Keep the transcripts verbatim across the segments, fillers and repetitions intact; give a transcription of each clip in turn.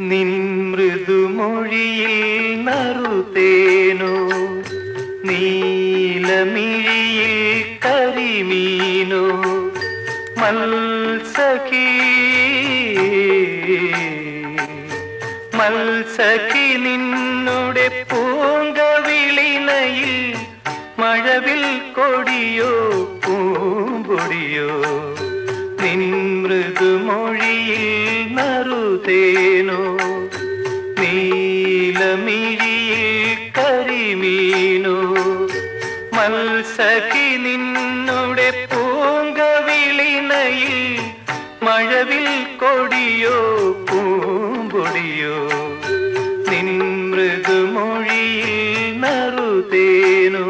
നിൻ മൃദുമൊഴിയിൽ നറുതേനോ നീലമിഴിയിൽ കരിമീനോ മത്സഖി മത്സഖി നിന്നുടെ പൂങ്കവിളിനയിൽ മഴവിൽ കൊടിയോ പൂമ്പൊടിയോ നിൻ മൃദുമൊഴിയിൽ നറുതേനോ നീലമിഴിയിൽ കരിമീനോ മത്സഖി നിന്നുടെ പൂങ്കവിളിനയിൽ മഴവിൽ കൊടിയോ പൂമ്പൊടിയോ നിൻ മൃദുമൊഴിയിൽ നറുതേനോ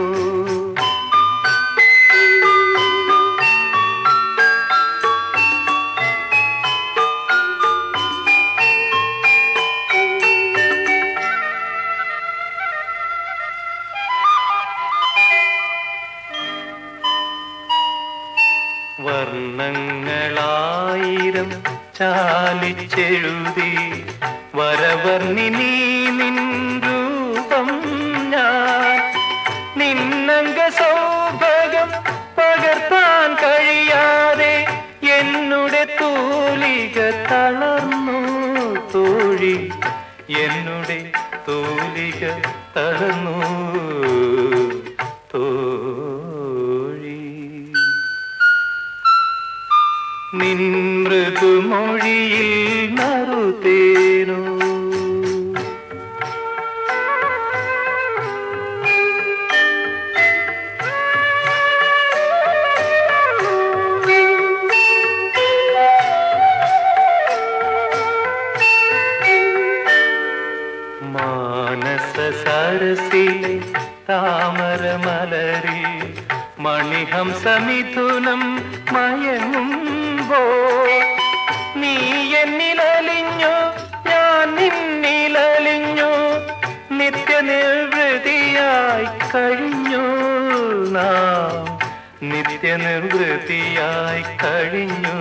വർണ്ണങ്ങളായിരം ചാലിച്ചെഴുതി വരവർണ്ണിനി നിൻ രൂപം ഞാൻ നിന്നംഗ സൗഭകം പകർത്താൻ കഴിയാതെ എന്നുടെ തൂലിക തളർന്നു തോഴി എന്നുടെ തൂലിക തളർന്നു നിൻ മൃദുമൊഴിയിൽ നറുതേനോ മാനസ സരസിലെ താമരമലരിൽ മണിഹംസമിഥുനം മയങ്ങുമ്പോ നീ എന്നിലലിഞ്ഞു ഞാൻ നിന്നിലലിഞ്ഞു നിത്യനിർവൃതിയായി കഴിഞ്ഞു നാം നിത്യനിർവൃതിയായി കഴിഞ്ഞു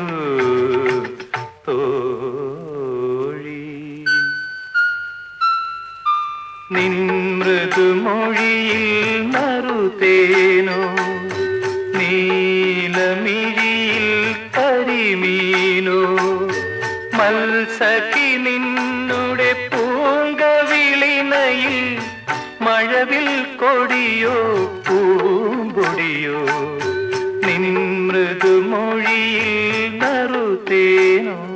തോഴി നിൻ മൃദുമൊഴിയിൽ നറുതേനോ നീലമിഴിയിൽ കരിമീനോ മത്സഖി നിന്നുടെ പൂങ്കവിളിനയിൽ മഴവിൽ കൊടിയോ പൂമ്പൊടിയോ നിൻ മൃദുമൊഴിയിൽ നറുതേനോ